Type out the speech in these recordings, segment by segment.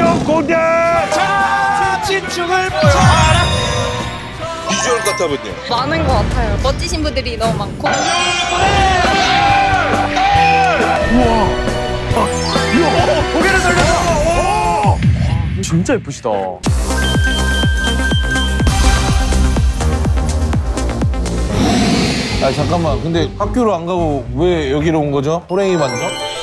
왼쪽 고대. 자, 집중을 보여라. 비주얼 같아군요. 많은 것 같아요. 멋지신 분들이 너무 많고. 우와. 고개를 돌려서. 진짜 예쁘시다. 아 잠깐만. 근데 학교를 안 가고 왜 여기로 온 거죠? 호랭이 반점?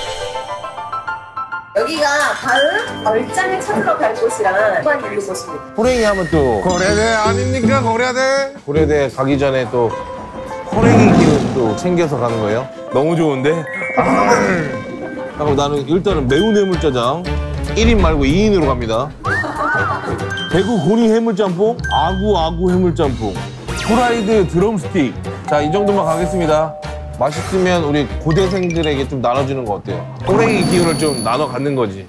여기가 다음 얼짱을 찾으러 갈 곳이랑 무관 있는 곳입니다. 호랭이 하면 또 고려대 아닙니까? 고려대. 고려대 가기 전에 또 호랭이 기운 또 챙겨서 가는 거예요? 너무 좋은데? 그럼 나는 일단은 매운 해물짜장 1인 말고 2인으로 갑니다. 대구 고리 해물짬뽕, 아구 해물짬뽕, 프라이드 드럼스틱. 자, 이 정도만 가겠습니다. 맛있으면 우리 고대생들에게 좀 나눠주는 거 어때요? 호랭이 기운을 좀 나눠 갖는 거지.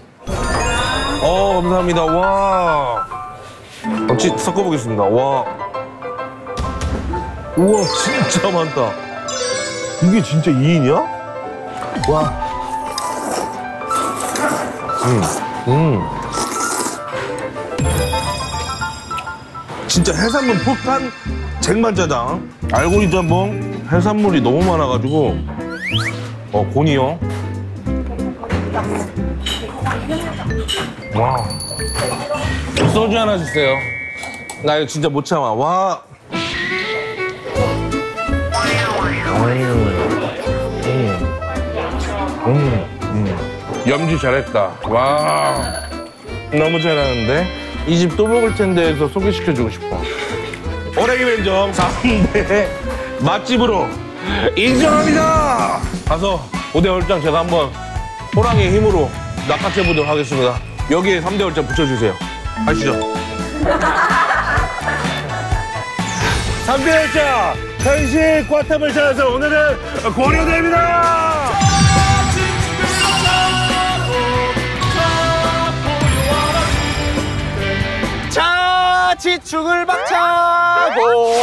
감사합니다. 와. 섞어보겠습니다. 와. 우와, 진짜 많다. 이게 진짜 2인이야? 와. 진짜 해산물 폭탄 쟁반짜장. 알고리 짬뽕 해산물이 너무 많아가지고 곤이요. 와. 소주 하나 주세요. 나 이거 진짜 못 참아. 와. 염지 잘했다. 와. 너무 잘하는데? 이 집 또 먹을 텐데 해서 소개시켜주고 싶어. 호랭이 맨점 3대 맛집으로 인정합니다. 가서 고대 얼짱 제가 한번 호랑이의 힘으로 낚아채보도록 하겠습니다. 여기에 3대 얼짱 붙여주세요. 아시죠? 3대 얼짱 현실 꽈탑을 찾아서 오늘은 고려대입니다. 자, 지축을 박차고.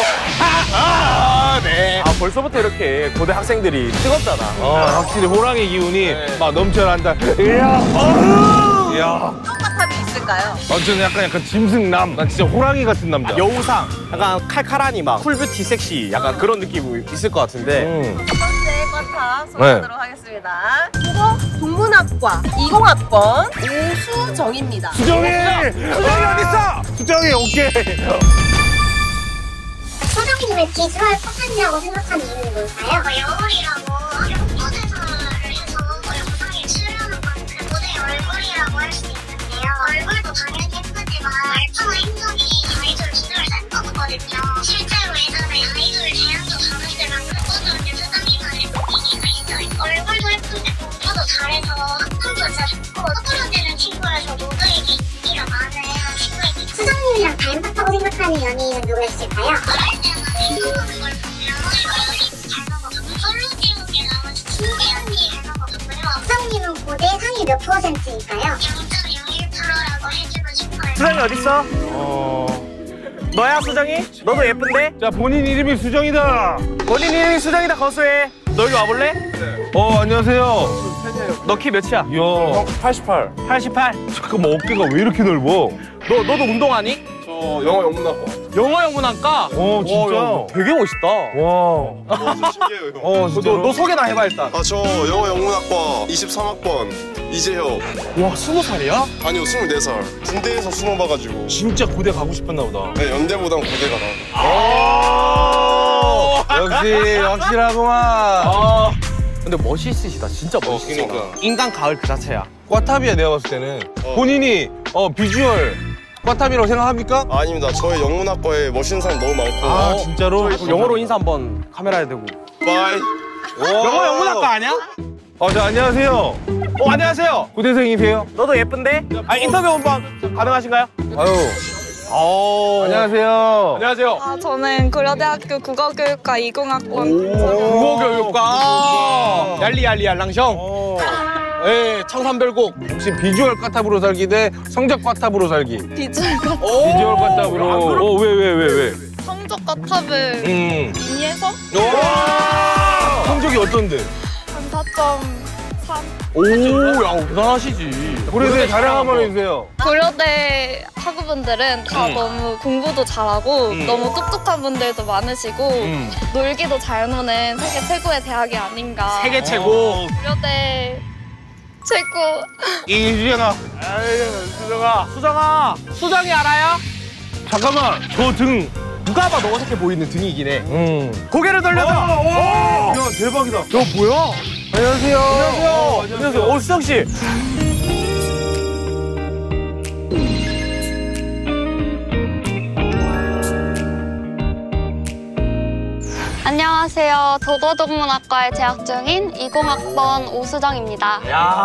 네. 벌써부터 이렇게 고대 학생들이 뜨겁잖아. 확실히 호랑이 기운이 막 넘쳐난다. 이야. 탑이 있을까요? 저는 약간 짐승남. 난 진짜 호랑이 같은 남자. 여우상, 약간 칼칼하니 막 쿨뷰티 섹시 약간 그런 느낌이 있을 것 같은데. 첫 번째 꽈탑 소개하도록 하겠습니다. 수고 동문학과 20학번 오수정입니다. 수정이! 수정이 어딨어? 수정이 오케이. 소장님의 비주얼 포탄이라고 생각하는 이유는 뭘까요? 여울이라고 포대사를 해서 영상에 출연한 건데 무대의 얼굴이라고 할 수 있는데요. 얼굴도 당연히 예쁘지만 말투나 행동이 아이돌 비주얼 센터거든요. 실제로 예전에 아이돌 제안도 다른데 만들어줬는데 수장님만의 분위기가 있어요. 얼굴도 예쁜데 공부도 잘해서 학점도 진짜 좋고 서툴러지는 친구라서 모두에게 인기가 많은 친구입니다. 수장님이랑 닮았다고 생각하는 연예인은 누가 있을까요? 말할 때는 행동하는 걸 보면 잘 나거든요. 솔로지옥에 나온 신기언니 잘 나거든요. 수장님은 고대 상위 몇 %일까요? 0.01%라고 해주고 싶어요. 수정이 어딨어? 너야 수정이? 너도 예쁜데? 자, 본인 이름이 수정이다. 본인 이름이 수정이다 거수해. 너 여기 와볼래? 안녕하세요. 너 키 몇이야? 이야. 88. 88? 잠깐만, 어깨가 왜 이렇게 넓어? 너도 운동하니? 저 영어 영문학과. 영어 영문학과? 진짜? 야, 되게 멋있다. 와. 신기해요, 형. 진짜로? 너 소개나 해봐 일단. 저 영어 영문학과 23학번 이재혁. 와 20살이야? 아니요, 24살. 군대에서 수능 봐가지고. 진짜 고대 가고 싶었나 보다. 네, 연대보단 고대가 나. 역시 확실하구만. 근데 멋있으시다. 진짜 멋있어. 그러니까. 인간 가을 그 자체야. 꽈탑이야, 내가 봤을 때는. 본인이 비주얼 꽈탑이라고 생각합니까? 아닙니다. 저희 영문학과에 멋있는 사람 너무 많고. 진짜로? 영어로 인사 한번 카메라에 대고. 빠이. 영어 영문학과 아니야? 자, 안녕하세요. 안녕하세요. 고대생이세요? 너도 예쁜데? 인터뷰 한번 가능하신가요? 아유. 안녕하세요. 안녕하세요. 저는 고려대학교 국어교육과 20학번. 국어교육과. 얄리얄리얄랑셩. 예, 청산별곡. 혹시 비주얼 꽈탑으로 살기 대 성적 꽈탑으로 살기? 비주얼 꽈탑. 비주얼 꽈탑으로. 왜? 성적 꽈탑을 인이해서 성적이 어떤데? 한 4.3. 오, 야, 대단하시지. 고려대 자랑 한번 해주세요. 고려대 학우분들은 다 너무 공부도 잘하고 너무 똑똑한 분들도 많으시고 놀기도 잘 노는 세계 최고의 대학이 아닌가. 세계 최고. 고려대 최고. 이수정아. 수정이 알아요? 잠깐만, 저 등. 누가 봐도 어색해 보이는 등이긴 해. 고개를 돌려서. 야, 대박이다. 저 뭐야? 안녕하세요. 안녕하세요. 수정 씨. 안녕하세요. 도도동문학과에 재학 중인 20학번 오수정입니다.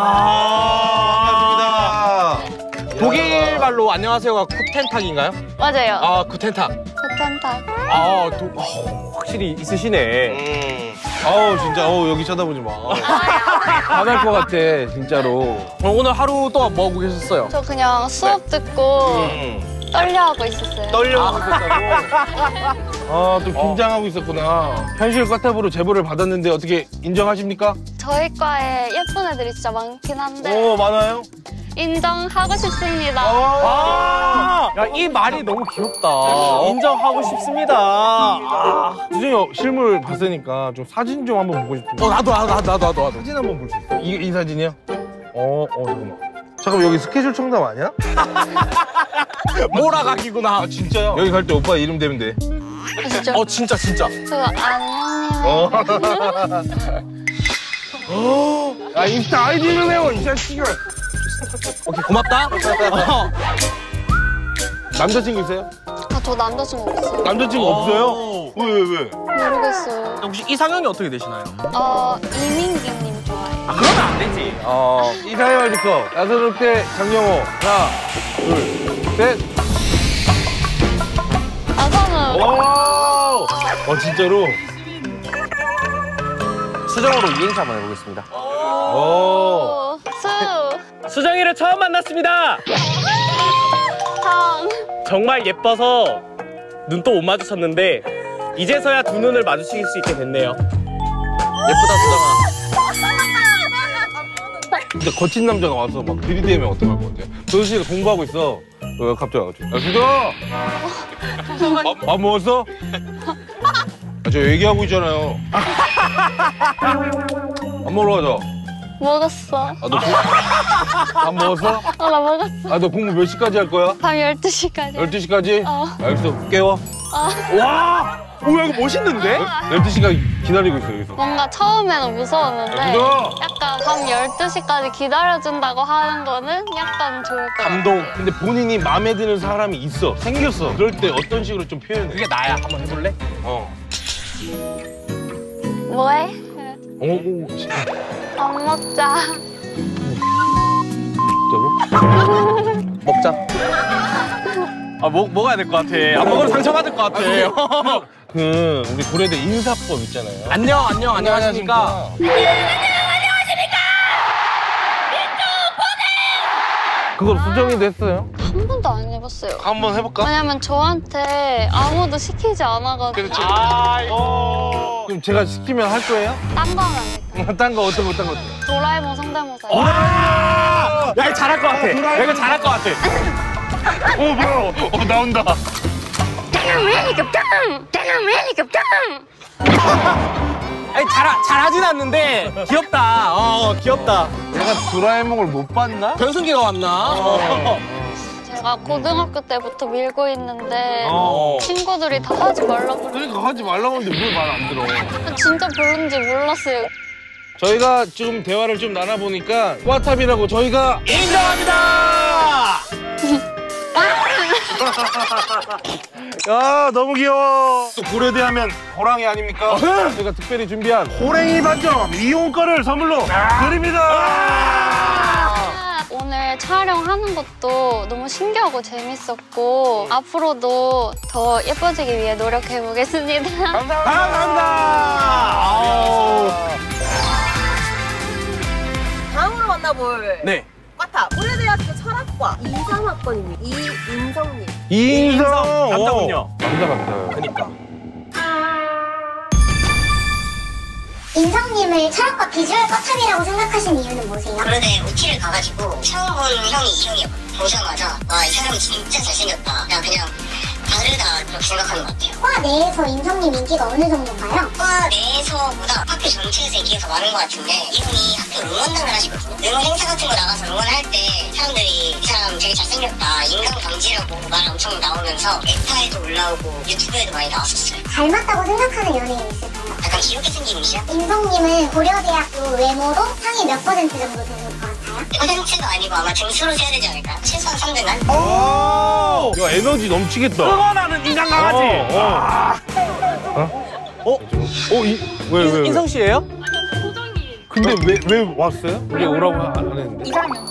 반갑습니다. 독일 말로 안녕하세요가 쿠텐탁인가요? 맞아요. 아, 쿠텐탁. 쿠텐탁. 아, 확실히 있으시네. 아우, 진짜, 여기 쳐다보지 마. 화날 것 같아, 진짜로. 오늘 하루 동안 뭐 하고 계셨어요? 저 그냥 수업 듣고 떨려하고 있었어요. 떨려하고 있었다고? 아, 또 긴장하고 있었구나. 현실 과탑으로 제보를 받았는데 어떻게 인정하십니까? 저희 과에 예쁜 애들이 진짜 많긴 한데 오, 많아요? 인정하고 싶습니다. 야, 이 말이 너무 귀엽다. 인정하고 싶습니다. 수정이 실물 봤으니까 좀 사진 좀 한번 보고 싶은데. 나도. 사진 한번 볼 수 있어? 이 사진이요? 잠깐만. 잠깐만, 여기 스케줄 청담 아니야? 몰아가기구나. 진짜요? 여기 갈 때 오빠 이름 대면 돼. 진짜? 진짜. 저 안녕님. 아, 인스타 아이디를 외워, 이 자식아. 오케이, 고맙다. 남자친구 있어요? 저 남자친구 없어요. 남자친구 없어요? 왜? 모르겠어요. 혹시 이상형이 어떻게 되시나요? 이민기님 좋아해요. 그러면 안 되지. 이사회 월드컵 나선욱 대 장영호. 하나, 둘, 셋. 나선우. 와! 진짜로? 수정으로 이행시 한번 해보겠습니다. 수정이를 처음 만났습니다. 정말 예뻐서 눈도 못 마주쳤는데 이제서야 두 눈을 마주칠 수 있게 됐네요. 예쁘다, 수정아. 진짜 거친 남자가 와서 막 들이대면 어떡할 것 같아요? 도수 씨가 공부하고 있어. 왜 갑자기 와가지고. 야, 수정아! 밥 먹었어? 저 얘기하고 있잖아요. 밥 먹으러 가자. 먹었어. 밥 먹었어? 나 먹었어. 너 공부 몇 시까지 할 거야? 밤 12시까지. 12시까지? 알겠어, 깨워. 와! 뭐야, 이거 멋있는데? 12시까지 기다리고 있어, 여기서. 뭔가 처음에는 무서웠는데 수정아! 약간 밤 12시까지 기다려준다고 하는 거는 약간 좋을 것 같아요. 감동. 근데 본인이 마음에 드는 사람이 있어. 생겼어. 그럴 때 어떤 식으로 좀 표현해? 그게 나야. 한번 해볼래? 뭐해? 진짜. 밥 먹자. 먹자. 먹어야 될 것 같아. 안 먹으면 상처받을 것 같아. 우리 고려대 인사법 있잖아요. 안녕하십니까. 그걸 수정이도 했어요? 한 번도 안 해봤어요. 한번 해볼까? 왜냐면 저한테 아무도 시키지 않아가지고. 그럼 제가 시키면 할 거예요? 딴 거 하면 안 돼. 딴 거 어떤 거? 도라에몽 성대모사. 야, 이거 잘할 것 같아. 이거 잘할 것 같아. 뭐야? 나온다. 아니, 잘하진 않는데 귀엽다. 귀엽다. 내가 도라에몽을 못 봤나? 변승기가 왔나? 제가 고등학교 때부터 밀고 있는데 친구들이 다 하지 말라고 그래. 그러니까 하지 말라고 하는데 왜 말 안 들어? 진짜 별론지 몰랐어요. 저희가 지금 대화를 좀 나눠보니까 꽈탑이라고 저희가 인정합니다. 야, 너무 귀여워. 또 고려대 하면 호랑이 아닙니까? 저희가 특별히 준비한 호랑이 반점 이용권을 선물로 드립니다. 오늘 촬영하는 것도 너무 신기하고 재밌었고 앞으로도 더 예뻐지기 위해 노력해 보겠습니다. 감사합니다. 다음으로 만나볼 네. 과탑 고려대학교 철학과 23학번입니다. 이인성님. 이인성 남자군요. 남자 같아요. 그니까. 인성님을 철학과 비주얼 꺼참이라고 생각하신 이유는 뭐세요? 그런데 OT를 가가지고 처음 본 형이 이형이었거든요. 보자마자 와, 이 사람이 진짜 잘생겼다. 그냥 다르다 그렇게 생각하는 것 같아요. 과 내에서 인성님 인기가 어느 정도인가요? 과 내에서보다 학교 전체에서 인기가 더 많은 것 같은데 이분이 학교 응원단을 하시거든요. 응원 행사 같은 거 나가서 응원할 때 사람들이 이 사람 되게 잘생겼다, 인간강지라고 말 엄청 나오면서 에타에도 올라오고 유튜브에도 많이 나왔었어요. 닮았다고 생각하는 연예인 있을까요? 약간 귀엽게 생긴 이미지요? 인성님은 고려대학교 외모로 상위 몇 %정도 되는 것 같아요? 퍼센트도 아니고 아마 등수로 세야 되지 않을까요? 최소한 3등간? 야, 에너지 넘치겠다. 응원하는 인간 강아지. 왜? 인성 씨예요? 근데 왜 왔어요? 우리 오라고 안 했는데. 이상형.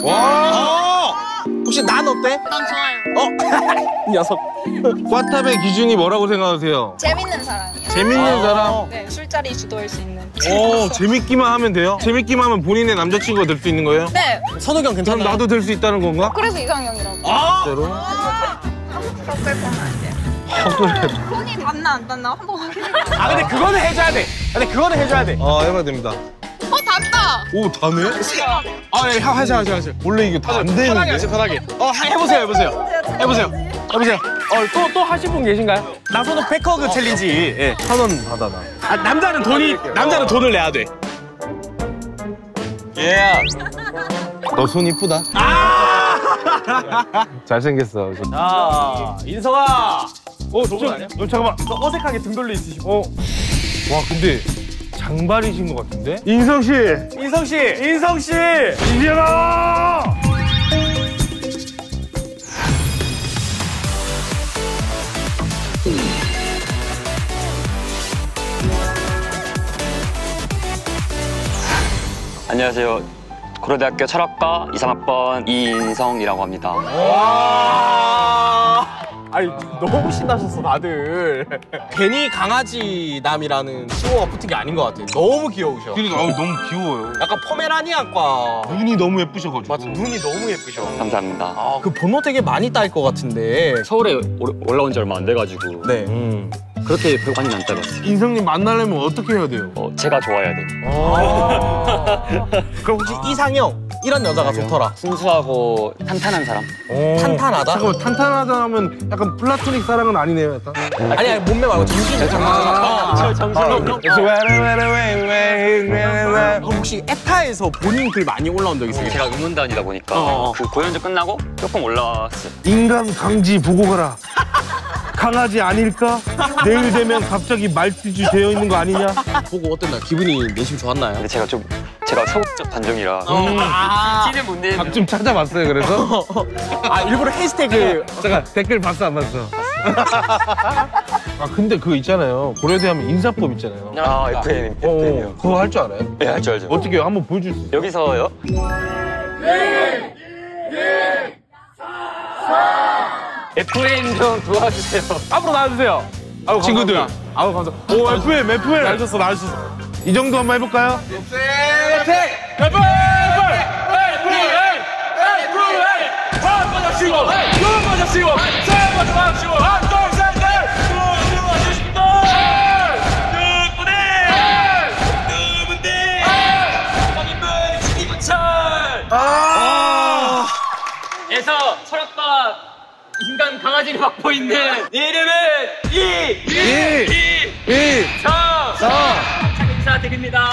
혹시 난 어때? 난 좋아요. 이 녀석. 과탑의 기준이 뭐라고 생각하세요? 재밌는 사람이에요. 재밌는 사람? 네, 술자리 주도할 수 있는. 재밌기만 하면 돼요? 재밌기만 하면 본인의 남자친구가 될 수 있는 거예요? 네, 선우경 그럼 괜찮나요? 나도 될 수 있다는 건가? 그래서 이상형이라고. 진짜로? 섞을 거면 안 돼요. 손이 닿나 안 닿나 한번 확인해봐. 아 근데 그거는 해줘야 돼. 해봐야 됩니다. 닿다. 오, 다네? 아, 네, 하자. 원래 이게 다 안 편하게 되는데? 하세요, 편하게. 해보세요. 또 하실 분 계신가요? 나선호 백허그 챌린지. 예. 1,000원 받아, 나. 아, 남자는 돈을 내야 돼. 예. 너 손 이쁘다. 잘생겼어. 자, 인성아. 잠깐만. 어색하게 등 돌려 있으시고. 와, 근데 장발이신 것 같은데? 인성 씨! 인성 씨. 이제라! 안녕하세요. 고려대학교 철학과 23학번 이인성이라고 합니다. 아니 너무 신나셨어 다들. 괜히 강아지 남이라는 칭호가 붙은 게 아닌 것 같아. 너무 귀여우셔. 그러니까 너무 귀여워요. 약간 포메라니안과. 눈이 너무 예쁘셔가지고. 맞아, 눈이 너무 예쁘셔. 감사합니다. 아, 그 번호 되게 많이 따일 것 같은데. 서울에 올라온 지 얼마 안 돼가지고 네. 그렇게 많이 안 따랐어요. 인성님 만나려면 어떻게 해야 돼요? 제가 좋아야 돼요. 그럼 혹시 이상형 이런 여자가 좋더라. 순수하고 탄탄한 사람? 탄탄하다? 잠깐만, 탄탄하다 하면 약간 플라토닉 사랑은 아니네요, 약간. 아니 몸매 말고 정신이 정신없는. 그럼 혹시 에타에서 본인 글 많이 올라온 적 있어요? 제가 응원단이다 보니까 그 공연전 끝나고 조금 올라왔어요. 인간 강지 보고 가라. 강아지 아닐까? 내일 되면 갑자기 말티즈 되어 있는 거 아니냐? 보고 어땠나요? 기분이 내심 좋았나요? 근데 제가 소극적 단종이라 티는 못 내는. 답 좀 찾아봤어요, 그래서? 아 일부러 해시태그. 잠깐, 댓글 봤어, 안 봤어? 아, 근데 그거 있잖아요. 고려대 하면 인사법 있잖아요. FN이요. 그거 할 줄 알아요? 네, 알죠. 어떻게 해요? 한번 보여줄 수 있어요? 여기서요? FN 좀 도와주세요. 앞으로 나와주세요. 아유, 친구들. 감사합니다. 아유 감사합니다. 오, FM. 나와주셨어. 이 정도 한번 해볼까요? 에서 철학과 인간 강아지를 맡고 있는 이름은 이성 인사드립니다.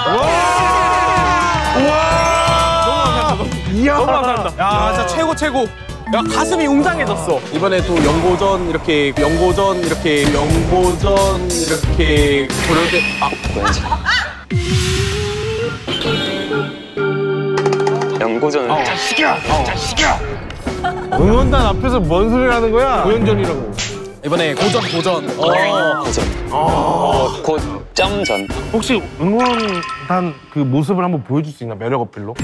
이야. 너무 감사합니다. 야 진짜 최고. 야 가슴이 웅장해졌어. 이번에 또 연고전 이렇게 고려대 연고전. 자식이야. 응원단 앞에서 뭔 소리를 하는 거야? 고연전이라고. 이번에 고전. 고점전. 혹시 응원단 그 모습을 한번 보여줄 수 있나? 매력 어필로?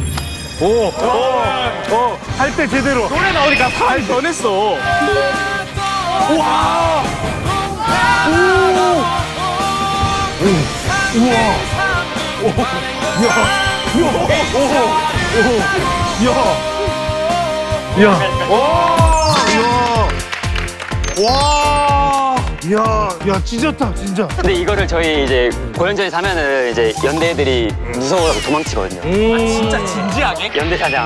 할 때 제대로. 노래 나오니까 사람이 변했어. 우와. 와. 야 찢었다 진짜. 근데 이거를 저희 이제 고연전에서 하면은 이제 연대 애들이 무서워서 도망치거든요. 진짜 진지하게? 연대 사장.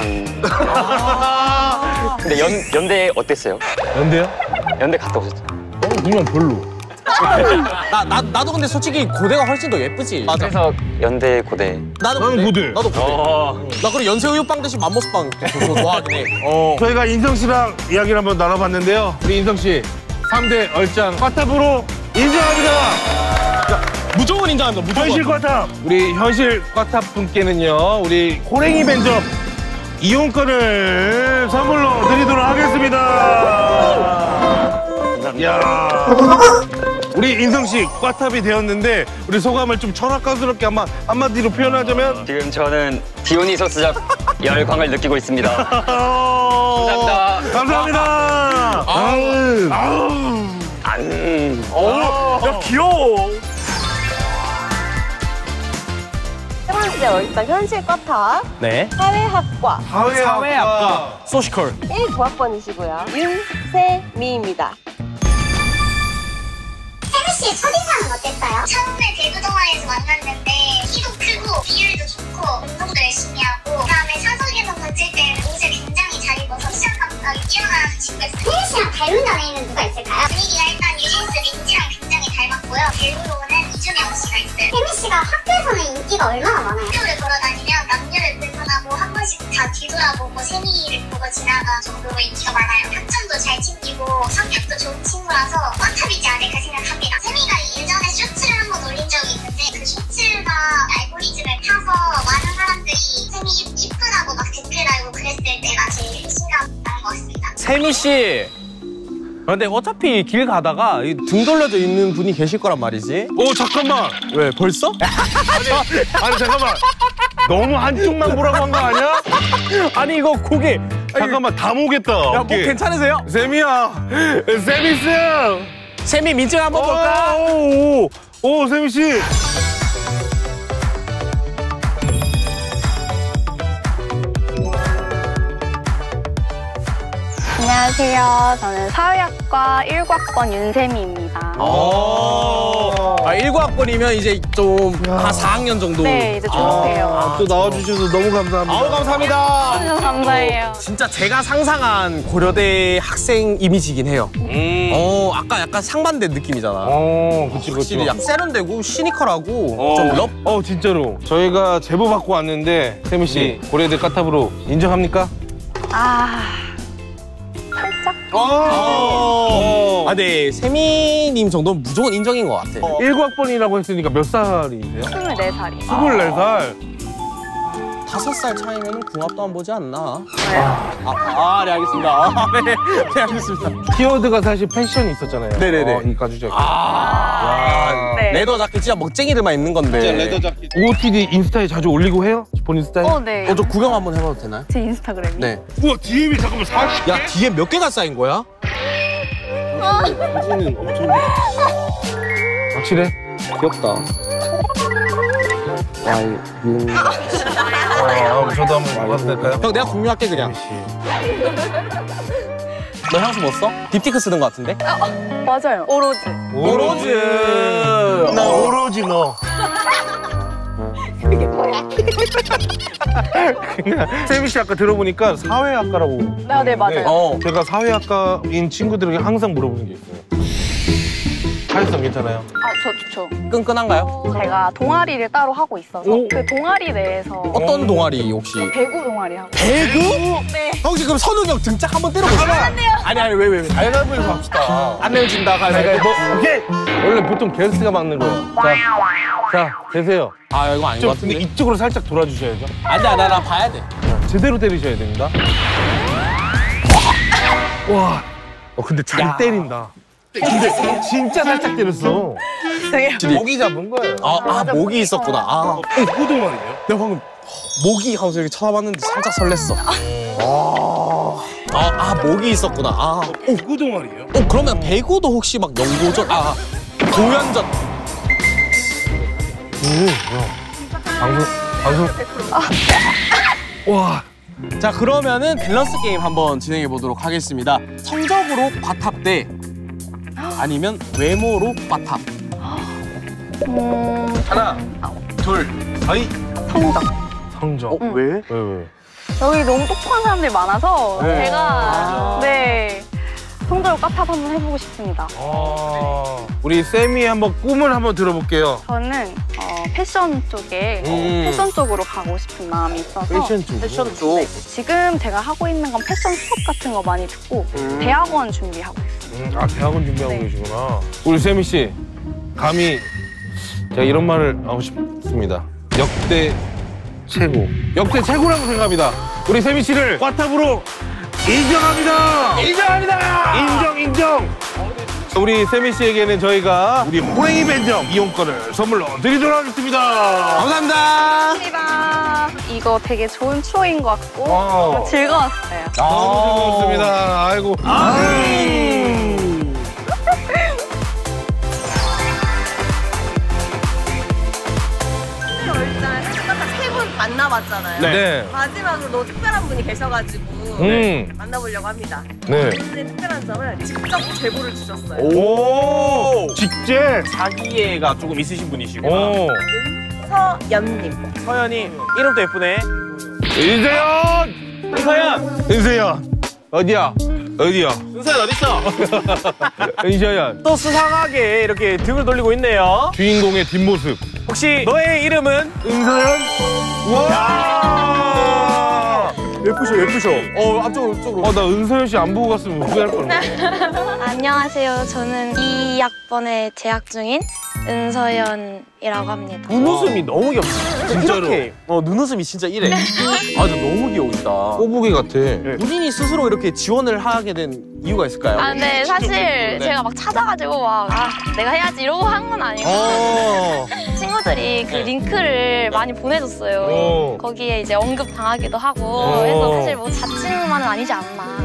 근데 연대 어땠어요? 연대요? 연대 갔다 오셨죠? 그냥 별로. 나도 근데 솔직히 고대가 훨씬 더 예쁘지. 맞아. 그래서 연대 고대. 나는 고대. 나도 고대. 나 그리고 연세우유빵 대신 맘모스빵 좋아하긴 해. 저희가 인성 씨랑 이야기를 한번 나눠봤는데요. 우리 인성 씨 3대 얼짱 꽈탑으로 인정합니다. 무조건 인정합니다. 무조건. 현실 꽈탑. 우리 현실 꽈탑 분께는요. 우리 호랭이 벤점 이용권을 선물로 드리도록 하겠습니다. 야, 우리 인성 씨 꽈탑이 되었는데 우리 소감을 좀 철학가스럽게 한마디로 표현하자면 지금 저는 디오니소스적 열광을 느끼고 있습니다. 감사합니다. 감사합니다. 야 귀여워. 세 번째 얼짱 현실 꽈탑 네. 사회학과 사회학과 소시컬. 1고학번이시고요. 윤세미입니다. 혜미씨의 첫인상은 어땠어요? 처음에 대구 동아리에서 만났는데 키도 크고 비율도 좋고 운동도 열심히 하고 그다음에 사석에서 던질 때 옷을 굉장히 잘 입어서 시장 감각이 뛰어난 친구였어요. 혜미씨랑 닮은 연예인은 누가 있을까요? 분위기가 일단 유진스 민지랑 굉장히 닮았고요. 배우로는 이준영 씨가 있어요. 혜미씨가 학교에서는 인기가 얼마나 많아요? 학교를 걸어다니면 남녀를 불편하고 한 번씩 다 뒤돌아보고 세미를 보고 지나갈 정도로 인기가 많아요. 학점도 잘 챙기고 성격도 좋은 친구라서 꽈탑이지 않을까 생각합니다. 세미가 예전에 쇼츠를 한번 올린 적이 있는데 그 쇼츠가 알고리즘을 타서 많은 사람들이 세미 이쁘다고 막 댓글 달고 그랬을 때가 제일 신기한 것 같습니다. 세미 씨. 근데 어차피 길 가다가 등 돌려져 있는 분이 계실 거란 말이지. 잠깐만. 왜 벌써? 아니 잠깐만. 너무 한쪽만 보라고 한 거 아니야? 아니 이거 고개. 잠깐만 다 모겠다. 야, 뭐 괜찮으세요? 세미야. 세미스. 세미 민증 한번 볼까? 오 세미 씨. 안녕하세요. 저는 사회학과 1학번 윤세미입니다. 1학번이면 이제 좀 다 4학년 정도. 네, 이제 졸업해요. 또 나와주셔서 너무 감사합니다. 아우 감사합니다. 감사해요. 진짜 제가 상상한 고려대 학생 이미지긴 해요. 아까 약간 상반된 느낌이잖아. 그치. 확실히 약간 세련되고 시니컬하고 좀 럽. 진짜로. 저희가 제보 받고 왔는데 세미 씨 고려대 꽈탑으로 인정합니까? 살짝? 네, 세미님 정도는 무조건 인정인 것 같아. 1학번이라고 했으니까 몇 살이세요? 24살이요. 24살. 5살 차이면 궁합도 안 보지 않나? 네, 알겠습니다. 네, 알겠습니다. 키워드가 사실 패션이 있었잖아요. 네네네. 이 가죽 자켓. 네. 레더 자켓 진짜 멋쟁이들만 입는 건데. 진짜 레더 자켓. OOTD 인스타에 자주 올리고 해요? 본인 스타일? 네. 저 구경 한번 해봐도 되나요? 제 인스타그램이? 네. 우와, DM이 잠깐만 40개? 야, 뒤에 몇 개가 쌓인 거야? 사진은 엄청 확실해? 귀엽다. 저도 한번 봐도 될까요? 형, 내가 공유할게 그냥. 너 향수 뭐 써? 딥티크 쓰는 거 같은데? 맞아요. 오로지. 오로즈. 나 오로지 너. 그게 뭐야? 세미 씨 아까 들어보니까 사회학과라고. 네, 맞아요. 제가 사회학과인 친구들에게 항상 물어보는 게 있어요. 사회성 괜찮아요? 저 좋죠. 끈끈한가요? 제가 동아리를 따로 하고 있어서 그 동아리 내에서 어떤 동아리 혹시? 배구 동아리 하고 배구? 네. 형 지금 선웅 형 등짝 한번 때려볼까? 아니 왜? 가위바위보에서 합시다. 안 내면 진다 가위바위보. 오케이! 원래 보통 게스트가 막는 거예요. 자, 되세요. 이거 아닌 것 근데 같은데? 이쪽으로 살짝 돌아주셔야죠. 아니야, 나 봐야 돼. 제대로 때리셔야 됩니다. 와, 근데 잘 때린다. 근데 진짜 살짝 때렸어. 목이 잡은 거예요. 목이 있었구나. 호동말이에요? 내가 방금 목이 하면서 이렇게 쳐다봤는데 살짝 설렜어. 목이 있었구나. 호동말이에요? 그러면 배구도 혹시 막 연고전, 공연전. 방송. 와. 자, 그러면은 밸런스 게임 한번 진행해 보도록 하겠습니다. 성적으로 과탑 대 아니면 외모로 꽈탑? 하나, 둘, 서희. 성적. 성적. 왜? 왜? 여기 너무 똑똑한 사람들이 많아서 네. 제가 성적을 꽈탑 한번 해보고 싶습니다. 우리 쌤이 한번 꿈을 한번 들어볼게요. 저는 패션 쪽에 패션 쪽으로 가고 싶은 마음이 있어서 패션 쪽. 패션 쪽. 네, 지금 제가 하고 있는 건 패션 수업 같은 거 많이 듣고 대학원 준비하고 있어요. 아, 대학원 준비하고 네. 계시구나. 우리 세미 씨, 감히 제가 이런 말을 하고 싶습니다. 역대 최고. 역대 최고라고 생각합니다. 우리 세미 씨를 꽈탑으로 인정합니다. 인정합니다. 인정. 우리 세미 씨에게는 저희가 우리 호랭이 벤점 이용권을 선물로 드리도록 하겠습니다. 감사합니다. 감사합니다. 이거 되게 좋은 추억인 것 같고 너무 즐거웠어요. 너무 즐거웠습니다. 아이고. 일단 세 분 만나봤잖아요. 네. 마지막으로 특별한 분이 계셔가지고 만나보려고 합니다. 네. 오늘 특별한 점을 직접 제보를 주셨어요. 오. 직제. 자기애가 조금 있으신 분이시구나. 오. 서연님. 서연이 이름도 예쁘네. 은세연. 은서연. 은세연. 어디야? 은서연 어딨어? 은서연. 또 수상하게 이렇게 등을 돌리고 있네요. 주인공의 뒷모습. 혹시 너의 이름은? 은서연? 와! 예쁘셔. 앞쪽으로. 나 은서연 씨 안 보고 갔으면 후회할 뻔했네. 안녕하세요. 저는 2학번에 재학 중인 은서연이라고 합니다. 눈웃음이 너무 귀엽다. 진짜로. 이렇게, 눈웃음이 진짜 이래. 아, 진짜 너무 귀여우시다. 꼬부기 같아. 본인이 스스로 이렇게 지원을 하게 된 이유가 있을까요? 아, 근데 사실 제가 막 찾아가지고 내가 해야지 이러고 한 건 아니고 친구들이 그 링크를 많이 보내줬어요. 거기에 이제 언급 당하기도 하고 그래서 사실 뭐 자칭만은 아니지 않나.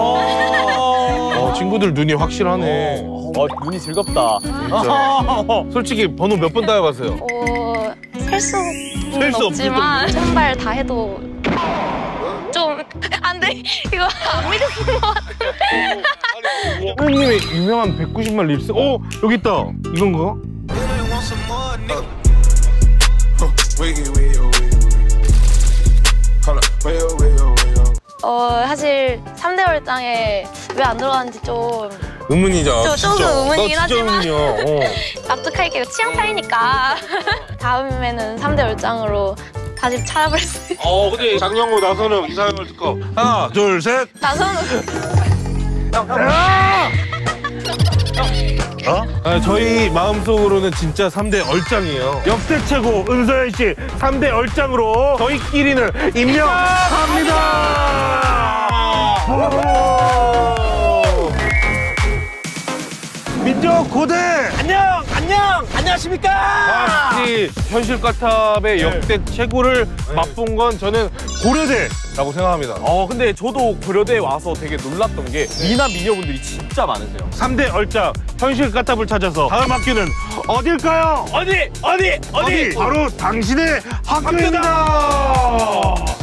친구들 눈이 확실하네. 눈이 즐겁다. 솔직히 번호 몇 번 따여봤어요? 셀 수는 없지만 선발 다 해도 좀 안 돼. 이거 안 믿으시는 것 같은데. 선생님의 유명한 190만 립스. 여기 있다. 이건가? 사실 3대 월장에 왜 안 들어갔는지 좀 의문이죠. 조금 의문이긴 하지만 의문이요. 납득할게요. 취향 차이니까. 다음에는 3대 월장으로 다시 찾아볼 수 있어요. 근데 장영호 나선우 이상형을 듣고 하나, 둘, 셋. 나선우. 저희 마음속으로는 진짜 3대 얼짱이에요. 역대 최고 은서연 씨 3대 얼짱으로 저희끼리는 임명합니다. 민족 고대. 안녕하십니까? 확실히 현실 꽈탑의 역대 최고를 맛본 건 저는 고려대라고 생각합니다. 근데 저도 고려대에 와서 되게 놀랐던 게 미남 미녀분들이 진짜 많으세요. 3대 얼짱 현실 꽈탑을 찾아서 다음 학교는 어딜까요? 어디? 바로 당신의 학교입니다.